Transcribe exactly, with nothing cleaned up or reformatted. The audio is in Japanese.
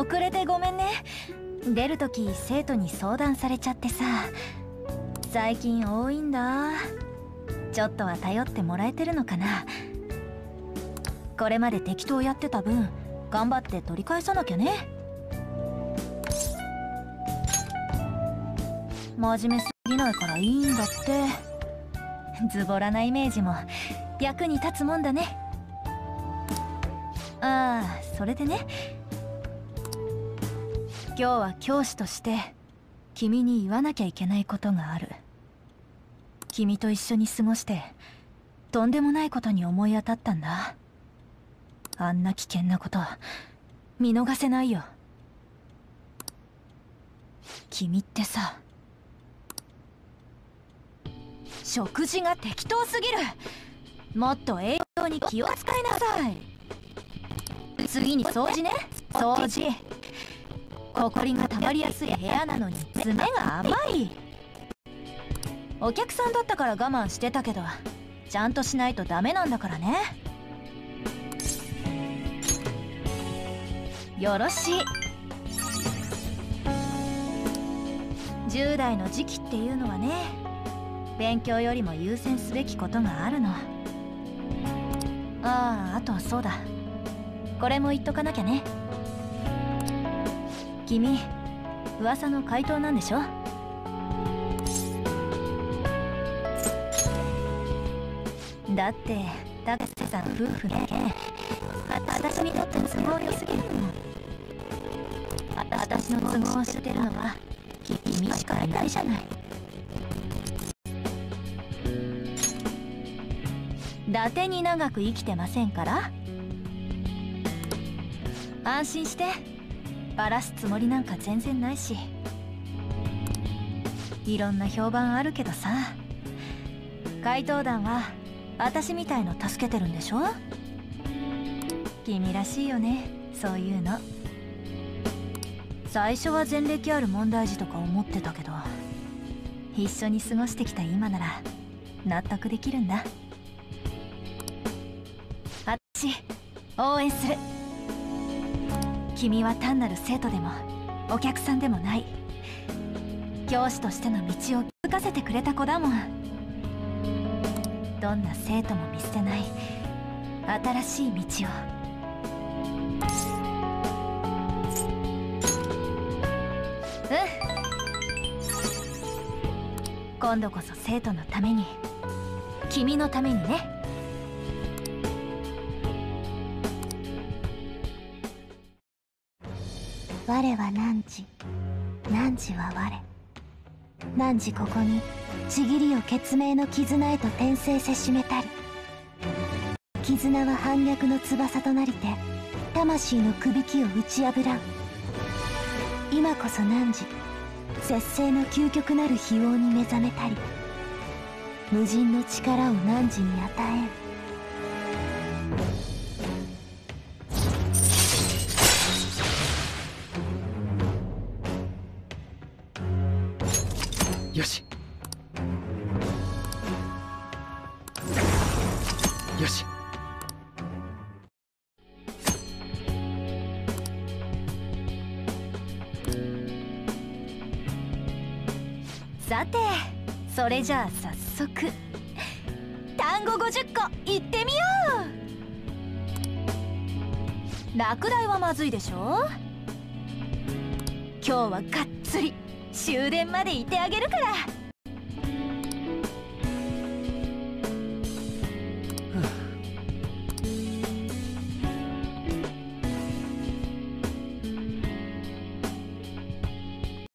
遅れてごめんね。出るとき生徒に相談されちゃってさ。最近多いんだ。ちょっとは頼ってもらえてるのかな。これまで適当やってた分頑張って取り返さなきゃね。真面目すぎないからいいんだって。ズボラなイメージも役に立つもんだね。ああ、それでね、今日は教師として君に言わなきゃいけないことがある。君と一緒に過ごしてとんでもないことに思い当たったんだ。あんな危険なこと見逃せないよ。君ってさ、食事が適当すぎる。もっと栄養に気を使いなさい。次に掃除ね、掃除。ホコリがたまりやすい部屋なのに爪が甘い。お客さんだったから我慢してたけど、ちゃんとしないとダメなんだからね。よろしい。じゅう代の時期っていうのはね、勉強よりも優先すべきことがあるの。ああ、あとそうだ、これも言っとかなきゃね。君、噂の怪盗なんでしょ。だって高瀬さん夫婦だけ私にとって都合良すぎるの。あ私の都合を知ってるのは君しかいないじゃない。伊達に長く生きてませんから。安心して、バラすつもりなんか全然ないし。いろんな評判あるけどさ、怪盗団は私みたいの助けてるんでしょ。君らしいよね、そういうの。最初は前歴ある問題児とか思ってたけど、一緒に過ごしてきた今なら納得できるんだ。私応援する。君は単なる生徒でもお客さんでもない。教師としての道を歩かせてくれた子だもん。どんな生徒も見捨てない新しい道を。うん、今度こそ生徒のために、君のためにね。 我は汝、汝は我。汝ここにちぎりを血明の絆へと転生せしめたり。絆は反逆の翼となりて魂のくびきを打ち破らん。今こそ汝、節制の究極なる非王に目覚めたり。無尽の力を汝に与えん。 よしよし。 さて、それじゃあ早速単語ごじゅっこ言ってみよう。落第はまずいでしょ。今日はがっつり終電までいてあげるから。